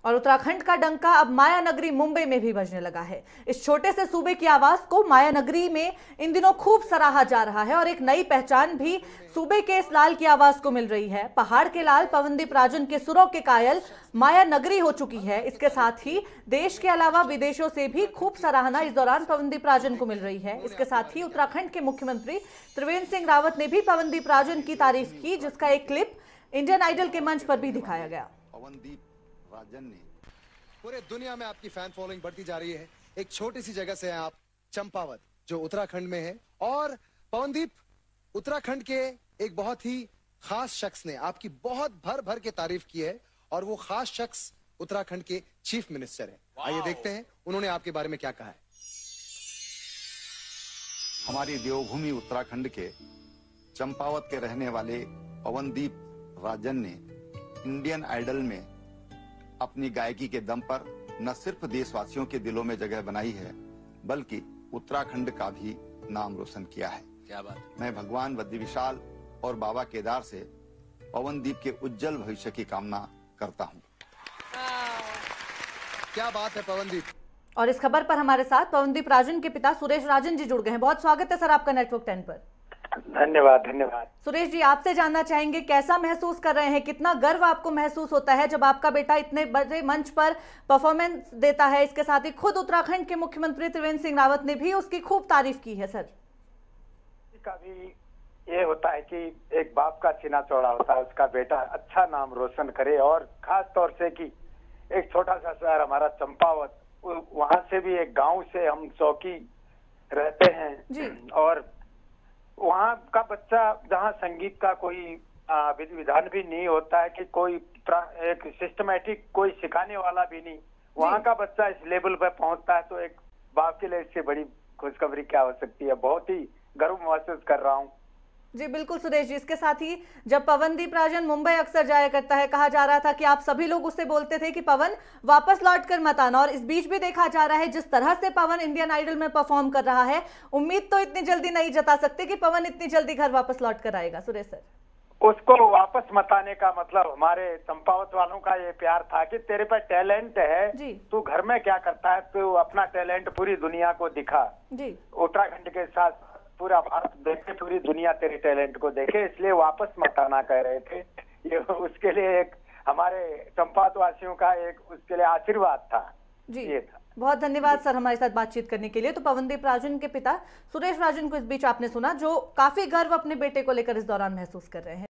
और उत्तराखंड का डंका अब माया नगरी मुंबई में भी बजने लगा है। इस छोटे से सूबे की आवाज को माया नगरी में इन दिनों खूब सराहा जा रहा है और एक नई पहचान भी सूबे के इस लाल की आवाज को मिल रही है। पहाड़ के लाल पवनदीप राजन के सुरों के कायल माया नगरी हो चुकी है। इसके साथ ही देश के अलावा विदेशों से भी खूब सराहना इस दौरान पवनदीप राजन को मिल रही है। इसके साथ ही उत्तराखंड के मुख्यमंत्री त्रिवेंद्र सिंह रावत ने भी पवनदीप राजन की तारीफ की, जिसका एक क्लिप इंडियन आइडल के मंच पर भी दिखाया गया। राजन ने पूरे दुनिया में आपकी फैन फॉलोइंग बढ़ती जा रही है। एक छोटी सी जगह से हैं आप, चंपावत, जो उत्तराखंड में है। और पवनदीप, उत्तराखंड के एक बहुत ही खास शख्स ने आपकी बहुत भर भर के तारीफ की है और वो खास शख्स उत्तराखंड के चीफ मिनिस्टर है। आइए देखते हैं उन्होंने आपके बारे में क्या कहा है। हमारी देवभूमि उत्तराखंड के चंपावत के रहने वाले पवनदीप राजन ने इंडियन आइडल में अपनी गायकी के दम पर न सिर्फ देशवासियों के दिलों में जगह बनाई है, बल्कि उत्तराखंड का भी नाम रोशन किया है। क्या बात। मैं भगवान बद्री विशाल और बाबा केदार से पवनदीप के उज्जवल भविष्य की कामना करता हूँ। क्या बात है पवनदीप। और इस खबर पर हमारे साथ पवनदीप राजन के पिता सुरेश राजन जी जुड़ गए हैं। बहुत स्वागत है सर आपका नेटवर्क 10 पर। धन्यवाद धन्यवाद। सुरेश जी, आपसे जानना चाहेंगे कैसा महसूस कर रहे हैं, कितना गर्व आपको महसूस होता है जब आपका बेटा इतने बड़े मंच पर परफॉर्मेंस देता है। इसके साथ ही खुद उत्तराखंड के मुख्यमंत्री त्रिवेंद्र सिंह रावत ने भी उसकी खूब तारीफ की है। सर का भी ये होता है कि एक बाप का सीना चौड़ा होता है, उसका बेटा अच्छा नाम रोशन करे। और खास तौर से कि एक छोटा सा शहर हमारा चंपावत, वहां से भी एक गांव से हम चौकी रहते हैं जी। और वहाँ का बच्चा, जहाँ संगीत का कोई विधि विधान भी नहीं होता है कि कोई एक सिस्टमैटिक कोई सिखाने वाला भी नहीं, वहाँ का बच्चा इस लेवल पर पहुँचता है तो एक बाप के लिए इससे बड़ी खुशखबरी क्या हो सकती है। बहुत ही गर्व महसूस कर रहा हूँ। जी बिल्कुल सुरेश जी, इसके साथ ही जब पवनदीप राजन मुंबई अक्सर जाया करता है, कहा जा रहा था कि आप सभी लोग उससे बोलते थे कि पवन वापस लौट कर मत आना, और इस बीच भी देखा जा रहा है जिस तरह से पवन इंडियन आइडल में परफॉर्म कर रहा है, उम्मीद तो इतनी जल्दी नहीं जता सकते कि पवन इतनी जल्दी घर वापस लौट कर आएगा। सुरेश सर, उसको वापस मत आने का मतलब हमारे चंपावत वालों का ये प्यार था कि तेरे पे टैलेंट है, तू घर में क्या करता है, तू अपना टैलेंट पूरी दुनिया को दिखा। जी, उत्तराखंड के साथ पूरा भारत देखे, पूरी दुनिया तेरे टैलेंट को देखे, इसलिए वापस मत आना कह रहे थे। ये उसके लिए एक हमारे चंपावत वासियों का एक उसके लिए आशीर्वाद था। जी ये था। बहुत धन्यवाद सर हमारे साथ बातचीत करने के लिए। तो पवनदीप राजन के पिता सुरेश राजन को इस बीच आपने सुना, जो काफी गर्व अपने बेटे को लेकर इस दौरान महसूस कर रहे हैं।